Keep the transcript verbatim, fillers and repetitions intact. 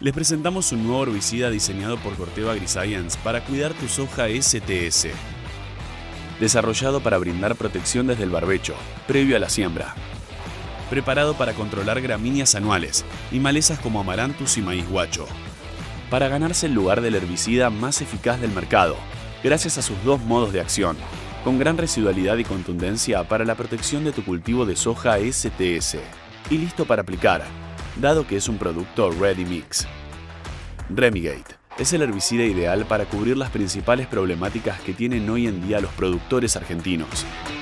Les presentamos un nuevo herbicida diseñado por Corteva AgriScience para cuidar tu soja S T S. Desarrollado para brindar protección desde el barbecho, previo a la siembra. Preparado para controlar gramíneas anuales y malezas como amaranthus y maíz guacho. Para ganarse el lugar del herbicida más eficaz del mercado, gracias a sus dos modos de acción, con gran residualidad y contundencia para la protección de tu cultivo de soja S T S. Y listo para aplicar, dado que es un producto Ready Mix. Remigate es el herbicida ideal para cubrir las principales problemáticas que tienen hoy en día los productores argentinos.